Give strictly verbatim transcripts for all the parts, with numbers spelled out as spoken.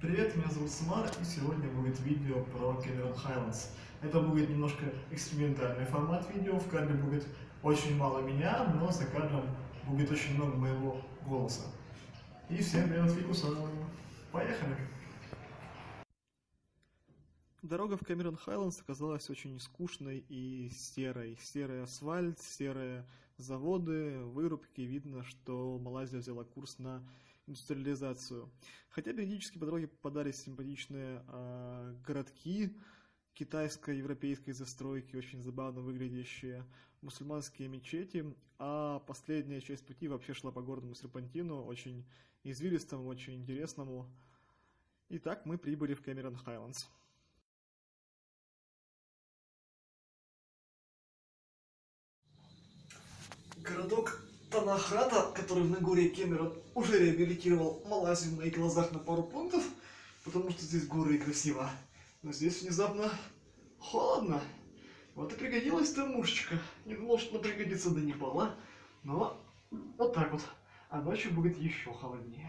Привет, меня зовут Самар, и сегодня будет видео про Cameron Highlands. Это будет немножко экспериментальный формат видео, в кадре будет очень мало меня, но за кадром будет очень много моего голоса. И всем привет, фикуса! Поехали! Дорога в Cameron Highlands оказалась очень скучной и серой. Серый асфальт, серые заводы, вырубки. Видно, что Малайзия взяла курс на индустриализацию. Хотя периодически по дороге попадались симпатичные э, городки китайско-европейской застройки, очень забавно выглядящие мусульманские мечети, а последняя часть пути вообще шла по горному серпантину, очень извилистому, очень интересному. Итак, мы прибыли в Cameron Highlands. Городок Танахрата, который в Нагорье Кэмерон, уже реабилитировал Малайзию в моих глазах на пару пунктов, потому что здесь горы и красиво. Но здесь внезапно холодно. Вот и пригодилась эта мушечка. Не думал, что она пригодится до Непала, но вот так вот. А ночью будет еще холоднее.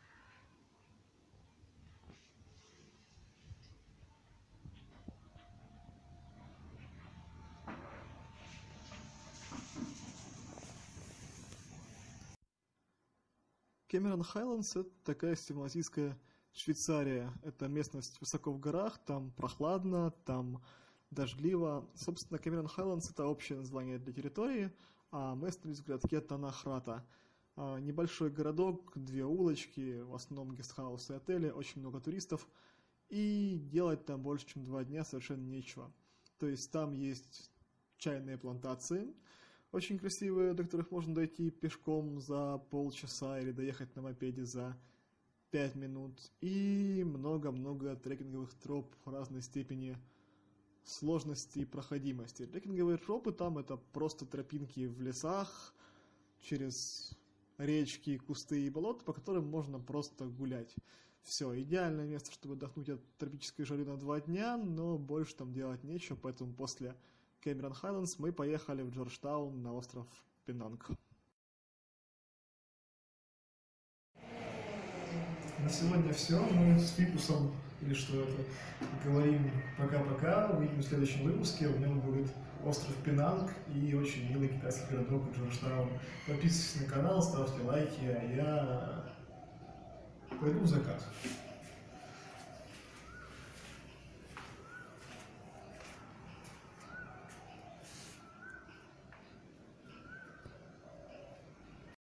Cameron Highlands — это такая североазийская Швейцария. Это местность высоко в горах, там прохладно, там дождливо. Собственно, Cameron Highlands — это общее название для территории, а мы остановились в городке Танахрата. Небольшой городок, две улочки, в основном гестхаусы и отели, очень много туристов. И делать там больше, чем два дня совершенно нечего. То есть там есть чайные плантации, очень красивые, до которых можно дойти пешком за полчаса или доехать на мопеде за пять минут. И много-много трекинговых троп разной степени сложности и проходимости. Трекинговые тропы там — это просто тропинки в лесах, через речки, кусты и болота, по которым можно просто гулять. Все, идеальное место, чтобы отдохнуть от тропической жары на два дня, но больше там делать нечего, поэтому после Cameron Highlands мы поехали в Джорджтаун на остров Пенанг. На сегодня все. Мы с Фикусом, или что это, говорим пока-пока. Увидим в следующем выпуске. В нем будет остров Пенанг и очень милый китайский городок Джорджтаун. Подписывайтесь на канал, ставьте лайки, а я пойду в закат.